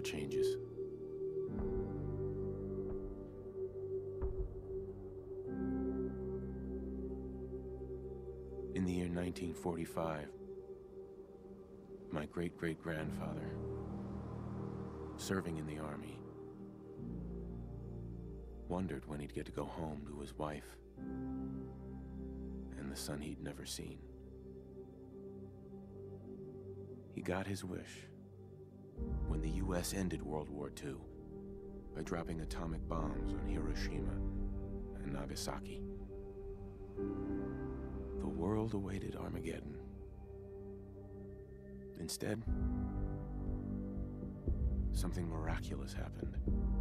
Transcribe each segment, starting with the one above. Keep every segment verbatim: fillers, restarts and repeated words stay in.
changes. In the year nineteen forty-five, my great-great-grandfather, serving in the army, wondered when he'd get to go home to his wife and the son he'd never seen. He got his wish when the U S ended World War Two by dropping atomic bombs on Hiroshima and Nagasaki. The world awaited Armageddon. Instead, something miraculous happened.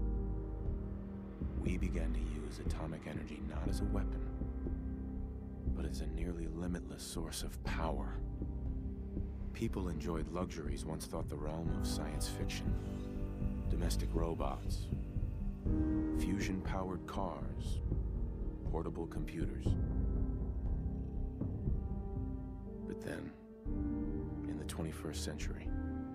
We began to use atomic energy not as a weapon, but as a nearly limitless source of power. People enjoyed luxuries once thought the realm of science fiction. Domestic robots, fusion-powered cars, portable computers. But then, in the twenty-first century,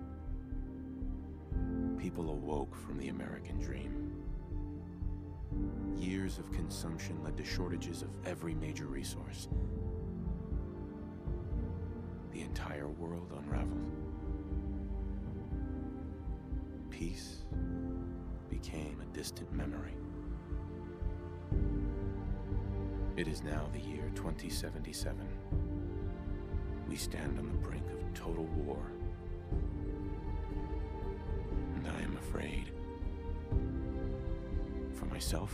people awoke from the American dream. Years of consumption led to shortages of every major resource. The entire world unraveled. Peace became a distant memory. It is now the year twenty seventy-seven. We stand on the brink of total war. And I am afraid. For myself,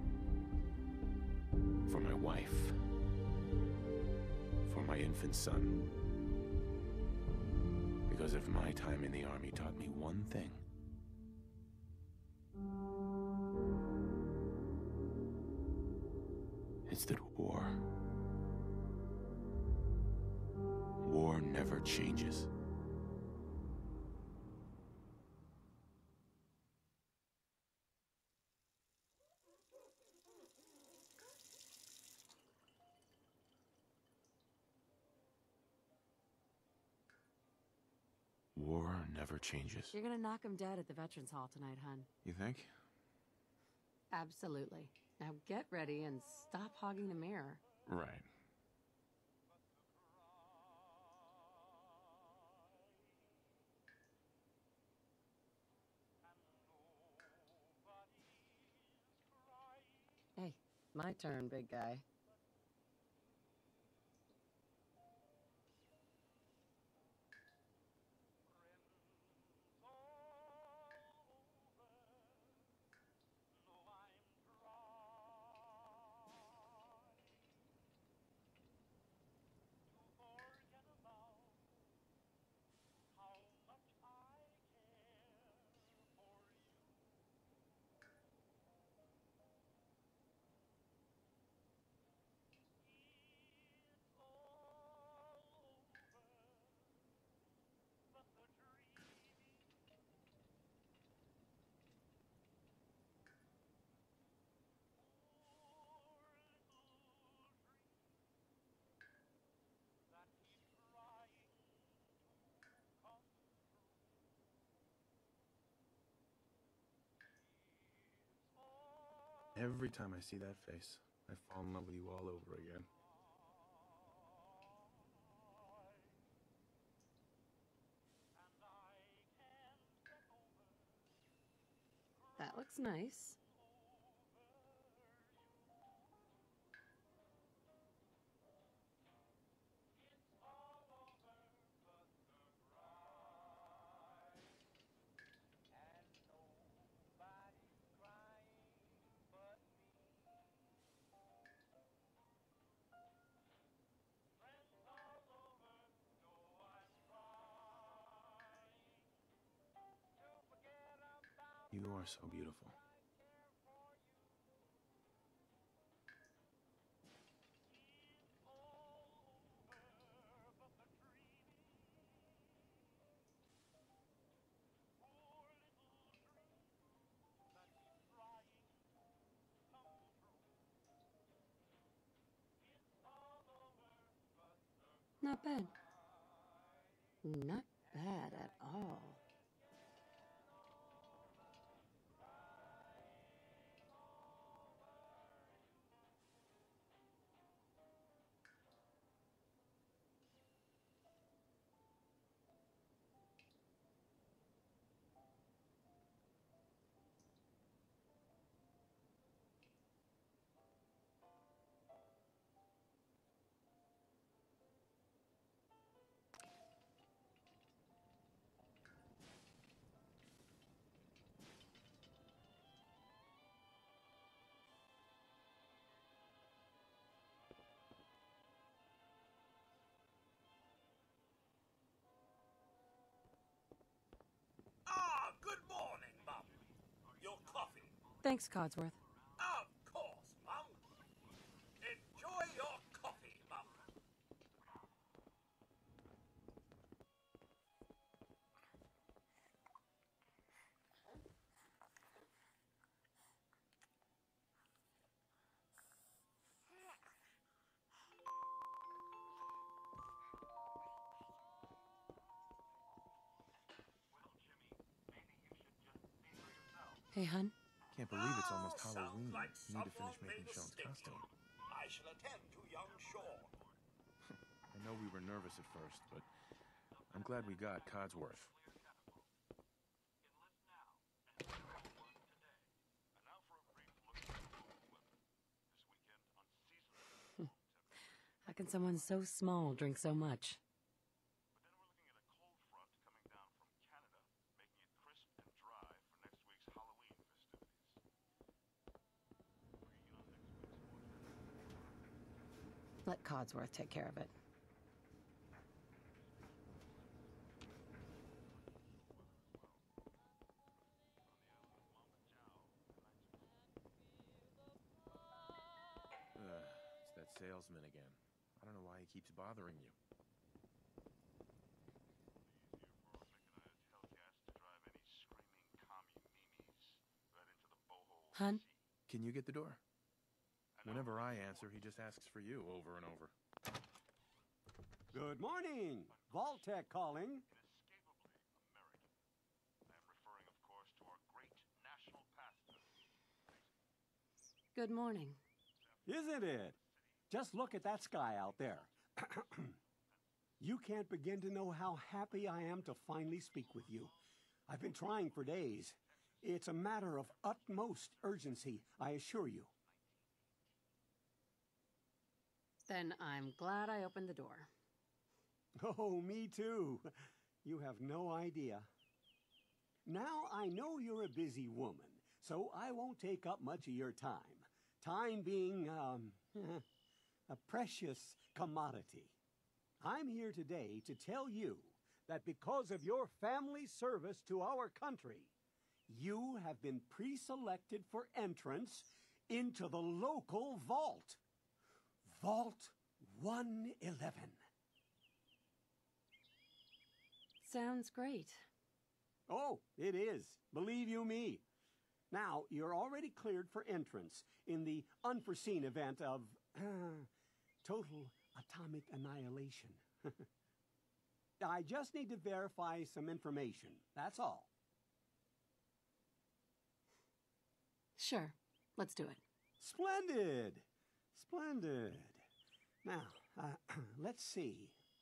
for my wife, for my infant son. Because if my time in the army taught me one thing, it's that war, war never changes. War never changes. You're gonna knock him dead at the Veterans Hall tonight, hun. You think? Absolutely. Now get ready and stop hogging the mirror. Right. Hey, my turn, big guy. Every time I see that face, I fall in love with you all over again. That looks nice. You are so beautiful. Not bad. Not bad at all. Thanks, Codsworth. Of course, Mum. Enjoy your coffee, Mum. Hey, hun. Can't believe it's almost Oh, Halloween. sounds like Need to finish someone making made a Sean's stick. costume. I shall attend to young Sean. I know we were nervous at first, but I'm glad we got Codsworth. How can someone so small drink so much? Let Codsworth take care of it. Uh, it's that salesman again. I don't know why he keeps bothering you. Hun? Can you get the door? Whenever I answer, he just asks for you over and over. Good morning. Vault-Tec calling. Good morning. Isn't it? Just look at that sky out there. You can't begin to know how happy I am to finally speak with you. I've been trying for days. It's a matter of utmost urgency, I assure you. Then I'm glad I opened the door. Oh, me too. You have no idea. Now, I know you're a busy woman, so I won't take up much of your time. Time being, um, a precious commodity. I'm here today to tell you that because of your family service to our country, you have been pre-selected for entrance into the local vault. Vault one eleven. Sounds great. Oh, it is. Believe you me. Now, you're already cleared for entrance in the unforeseen event of uh, total atomic annihilation. I just need to verify some information. That's all. Sure. Let's do it. Splendid. Splendid. Now, uh, let's see.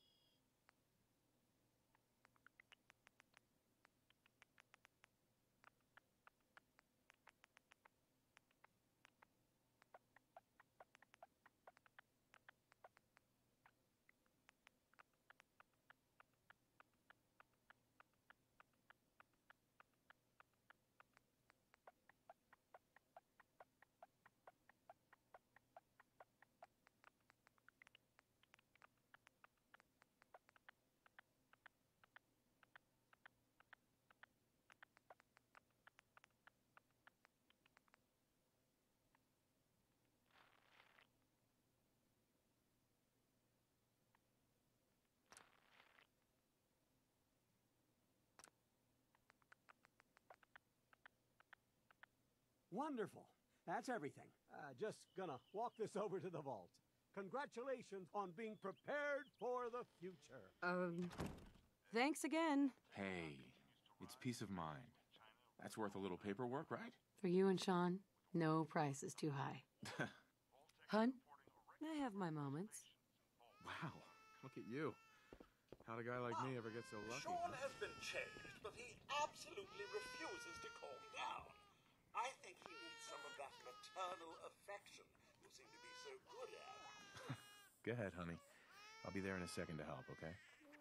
Wonderful. That's everything. Uh, just gonna walk this over to the vault. Congratulations on being prepared for the future. Um, thanks again. Hey, it's peace of mind. That's worth a little paperwork, right? For you and Sean, no price is too high. Hun, I have my moments. Wow, look at you. How'd a guy like me ever get so lucky? Sean has been changed, but he absolutely refuses to calm down. I think he needs some of that maternal affection you seem to be so good at. Go ahead, honey. I'll be there in a second to help, okay?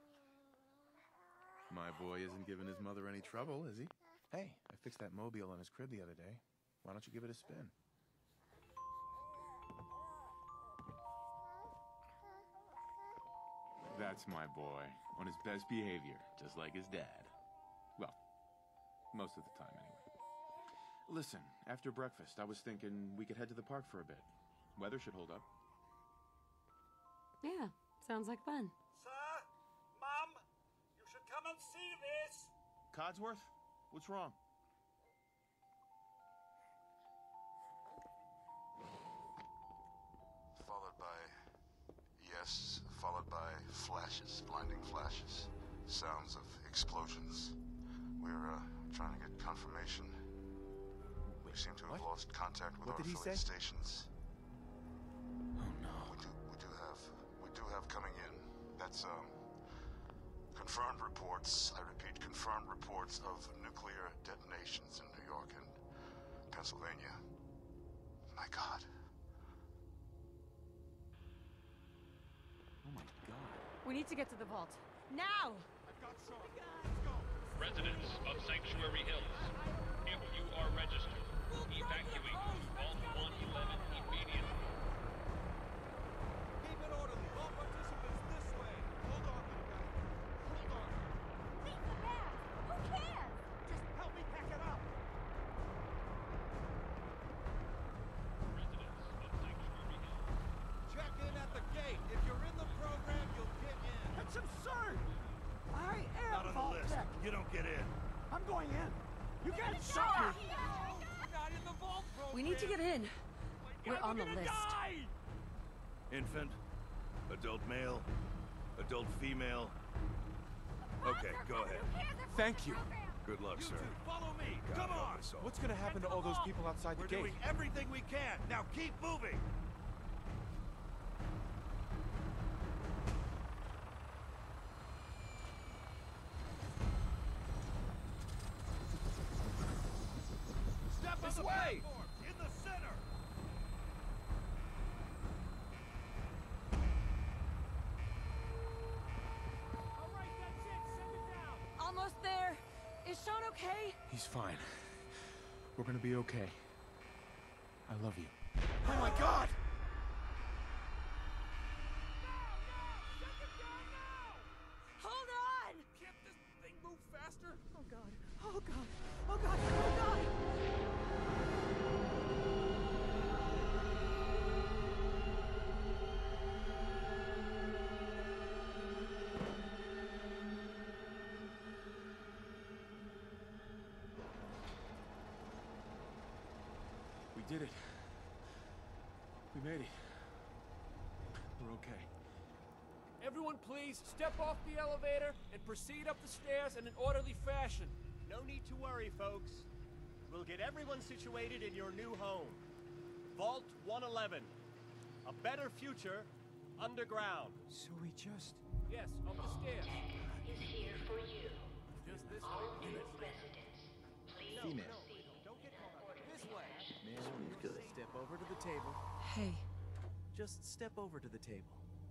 My boy isn't giving his mother any trouble, is he? Hey, I fixed that mobile on his crib the other day. Why don't you give it a spin? That's my boy, on his best behavior, just like his dad. Well, most of the time, anyway. Listen, after breakfast, I was thinking we could head to the park for a bit. Weather should hold up. Yeah, sounds like fun. Sir, Mum, you should come and see this. Codsworth? What's wrong? Followed by... yes, followed by flashes, blinding flashes. Sounds of explosions. We're, uh, trying to get confirmation. We seem to have What? lost contact with What our did he affiliate say? stations. Oh no. We do, we do have, we do have coming in. That's, um, confirmed reports, I repeat, confirmed reports of nuclear detonations in New York and Pennsylvania. My God. Oh my god. We need to get to the vault. Now! Residents of Sanctuary Hills, if you are registered, evacuate to Vault one eleven immediately. Keep it orderly. All participants this way. Hold on, little guy. Hold on. Leave the bag! Who cares? Just help me pack it up. Residents of Sanctuary Hills. Check in at the gate. If you're in the program, you'll get in. That's absurd! I am Not on Vault the list. Tech. You don't get in. I'm going in. You can't stop me! Not in the vault program. We need to get in. We're on the list. Infant, adult male, adult female. Okay, go ahead. Thank you. Good luck, You sir. two, follow me. God Come help on. us all. What's gonna happen to all those people outside the We're gate? doing everything we can. Now keep moving. Step This on the way. platform, in the center. All right, that's it. Send it down. Almost there. Is Sean okay? He's fine. We're gonna be okay. I love you. Oh my God! Hold on! Can't this thing move faster? Oh god. Oh god. Oh god. Oh god. We did it. We made it. We're okay. Everyone please, step off the elevator and proceed up the stairs in an orderly fashion. No need to worry, folks. We'll get everyone situated in your new home. Vault one eleven. A better future underground. So we just... Yes, up the stairs. is here for you. Just this All way. new residents, please Female. proceed Don't get caught up. This way. Step over to the table. Hey. Just step over to the table.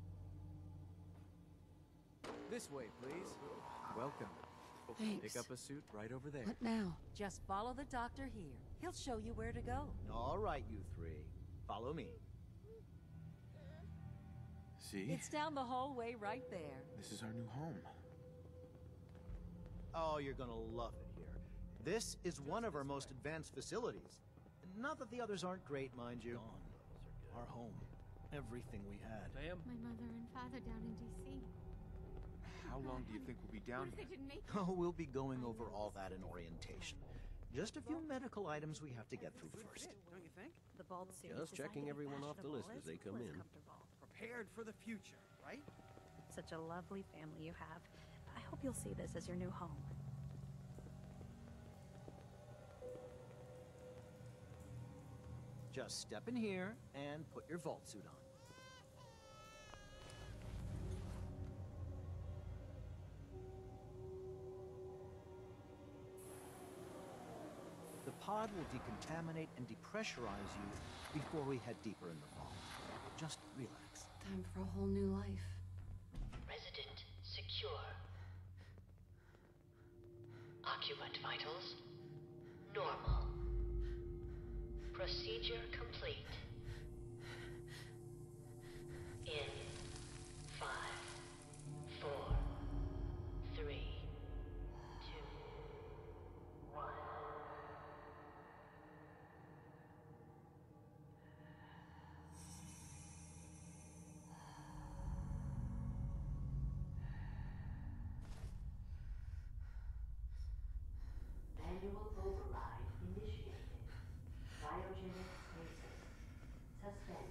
This way, please. Welcome. Thanks. Pick up a suit right over there. What now? Just follow the doctor here. He'll show you where to go. All right, you three. Follow me. See? It's down the hallway right there. This is our new home. Oh, you're gonna love it here. This is one of our most advanced facilities. Not that the others aren't great, mind you. Our home. Everything we had. Ma'am? My mother and father down in D C How long do you think we'll be down They here? didn't make Oh, we'll be going over all that in orientation. Just a few medical items we have to get through first. Don't you think? The bald suit. Just checking everyone off the list as they come in. Prepared for the future, right? Such a lovely family you have. I hope you'll see this as your new home. Just step in here and put your vault suit on. The pod will decontaminate and depressurize you before we head deeper in the vault. Just relax. Time for a whole new life. Resident secure. Occupant vitals normal. Procedure complete. In five, four, three, two, one. Manual override initiated. Cryogenic stasis suspended.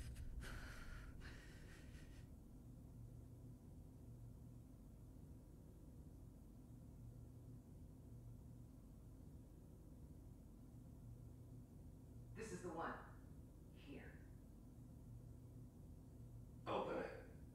This is the one. Here. Open it.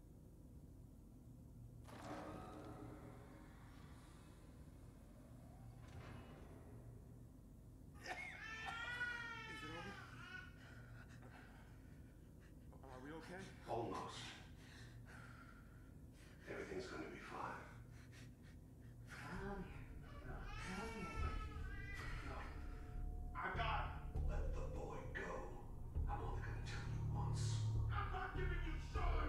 Almost. Everything's going to be fine. Come here. Come here. No. I got it. Let the boy go. I'm only going to tell you once. I'm not giving you Sean!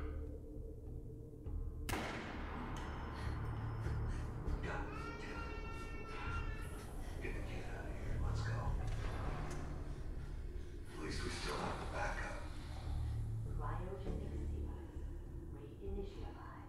God damn it. Get the kid out of here. Let's go. At least we still have the backup. Cryogenic stasis reinitialized.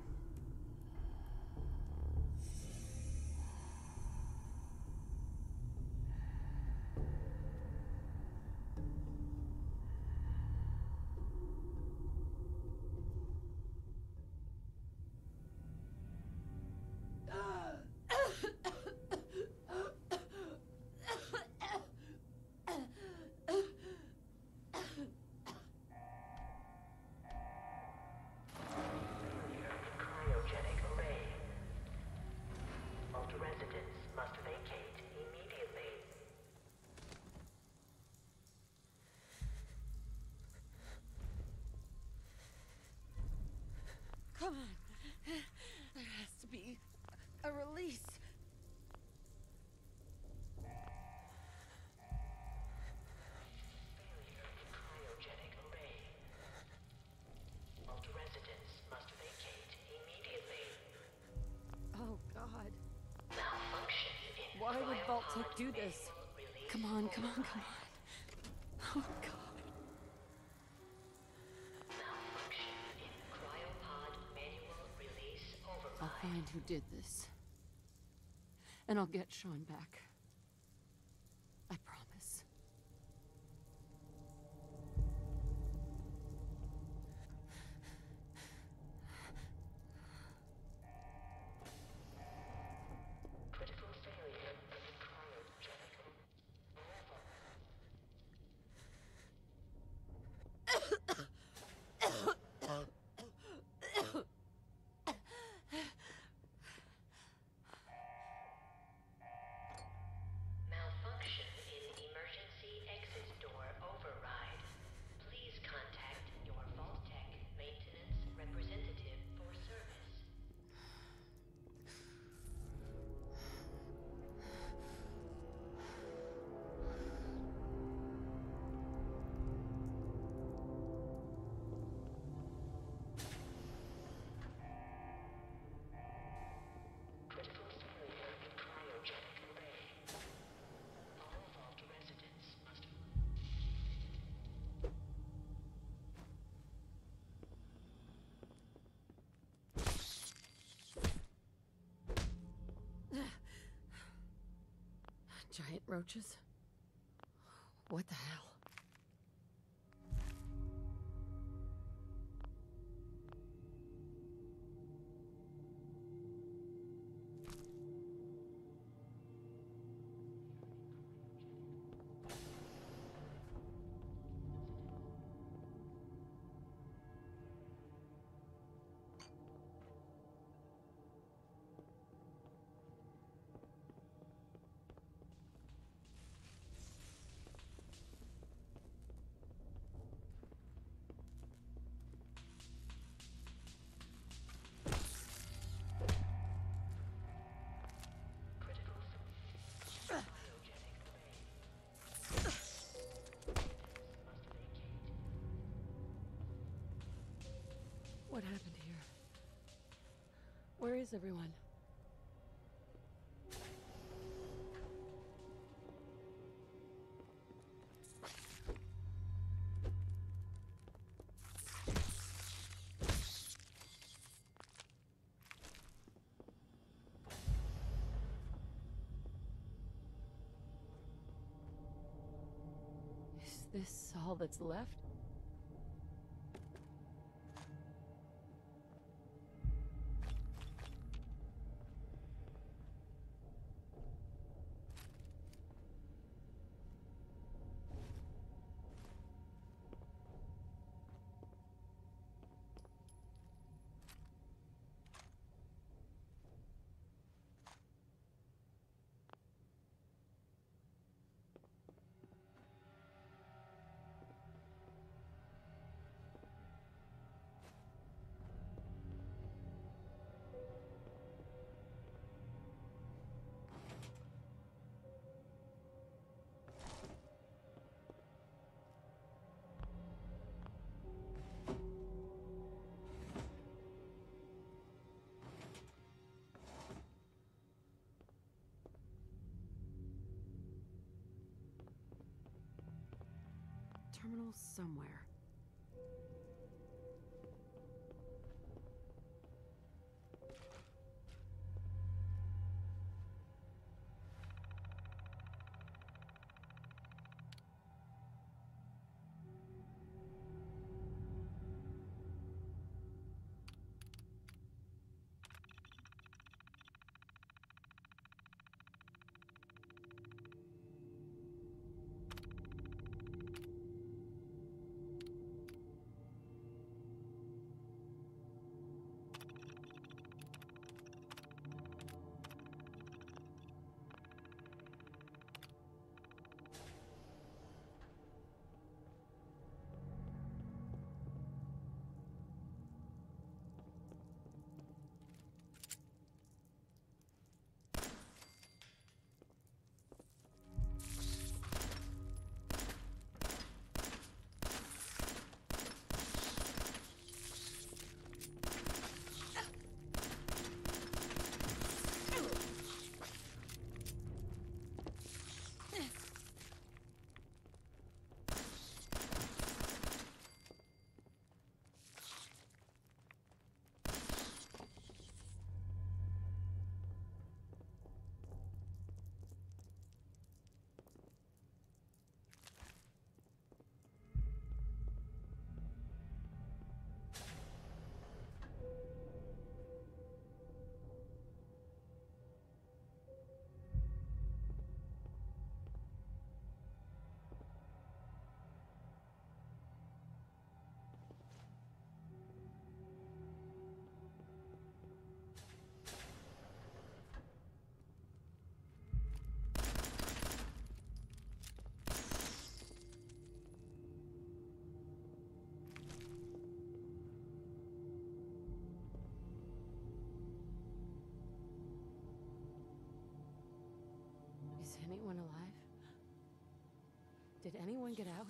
Cryogenic array. All residents must vacate immediately. Come on. There has to be a release. Cryogenic array. All residents must vacate immediately. Oh, God. Malfunction in Why would cryopod Vault-Tec do this? manual release Come on, come on, come on. Oh, God. Malfunction in cryopod manual release override. I'll find who did this. And I'll get Sean back. I promise. Critical failure of the cryogenic Malfunction in emergency exit door override. Please contact your Vault-Tec maintenance representative for service. Critical failure in cryogenic array. All vault residents must. Giant roaches? What the hell? What happened here? Where is everyone? This all that's left? Terminal somewhere. Is anyone alive? Did anyone get out?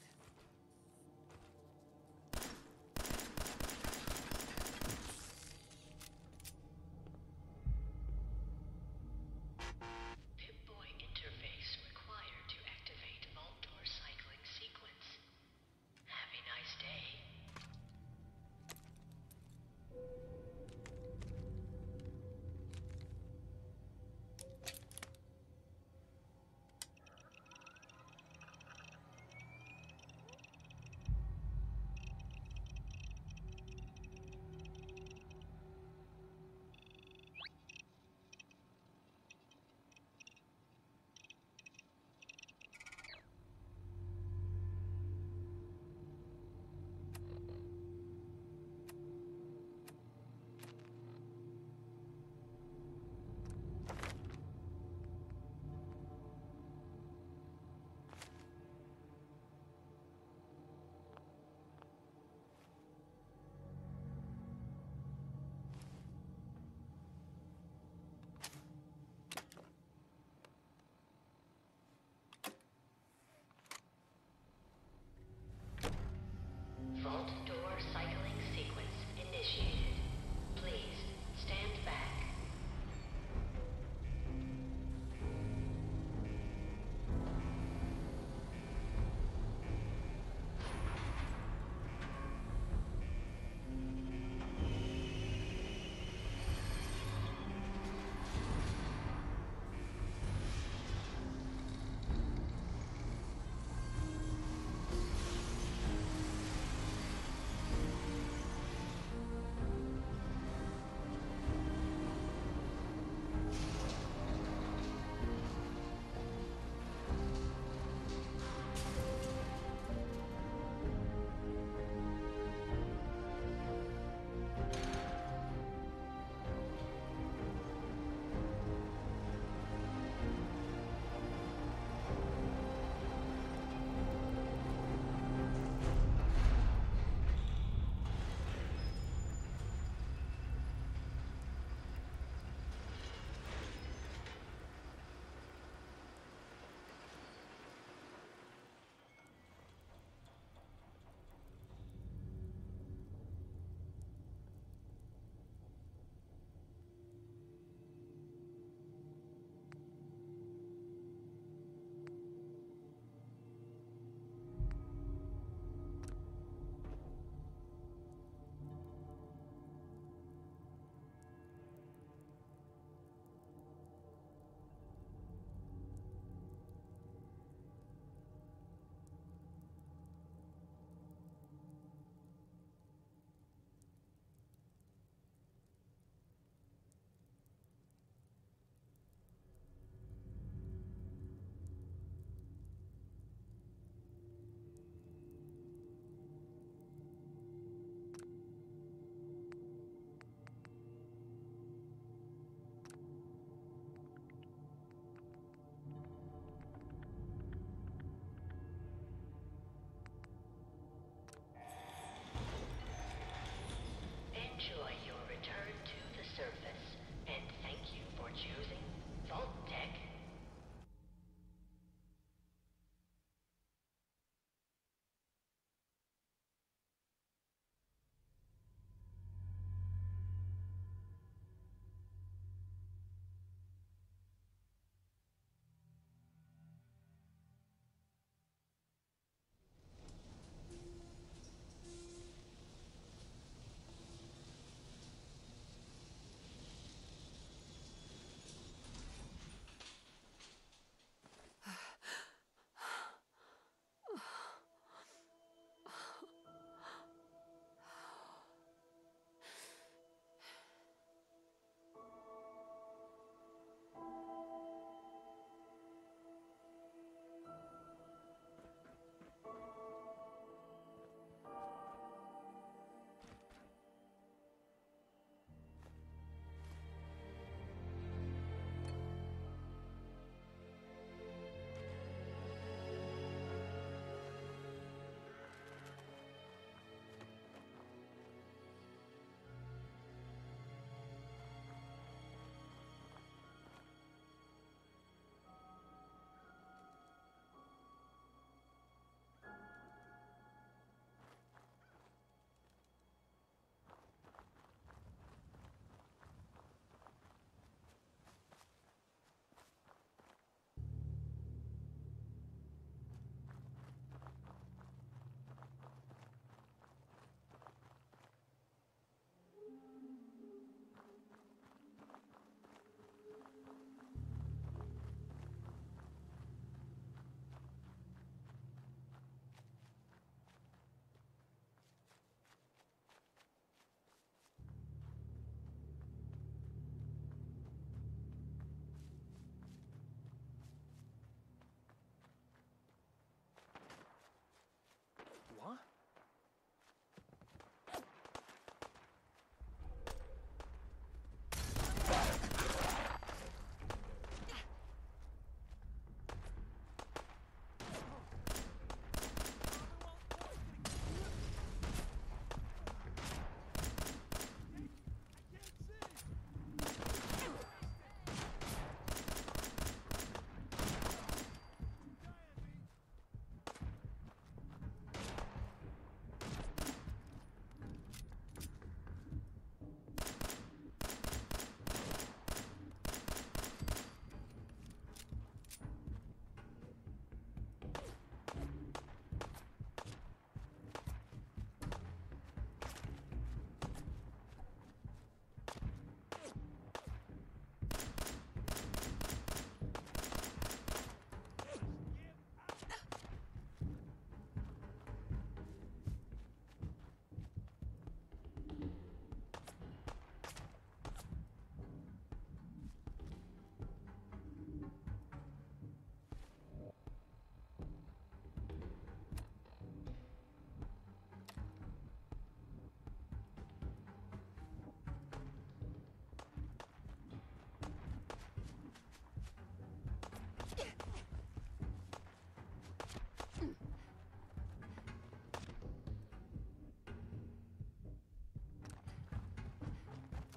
Pip-Boy interface required to activate vault door cycling sequence. Have a nice day.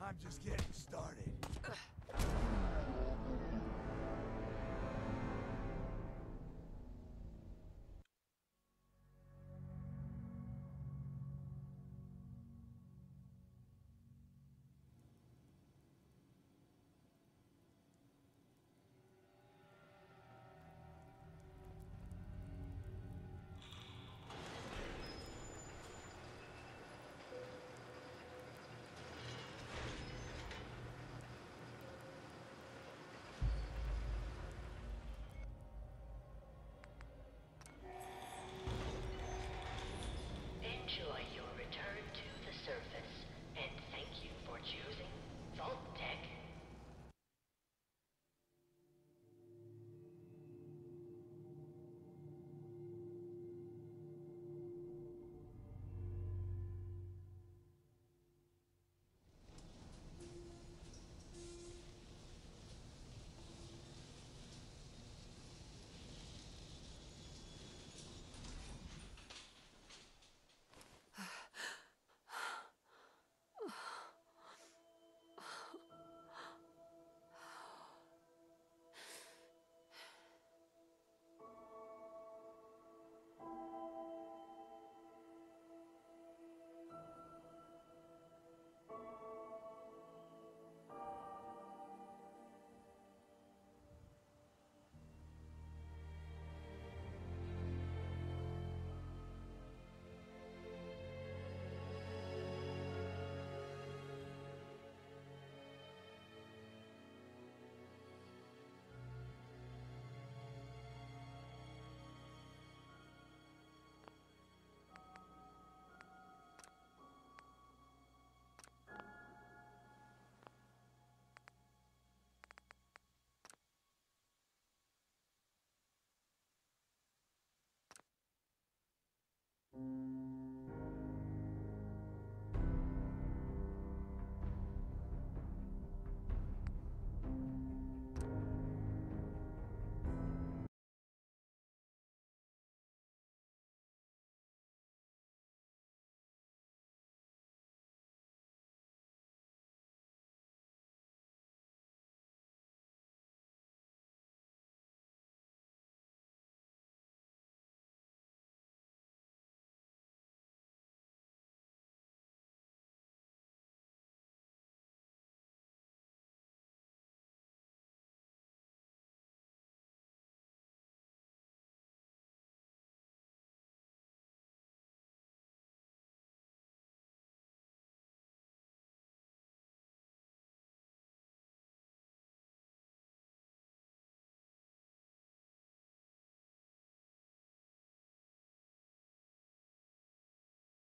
I'm just getting started.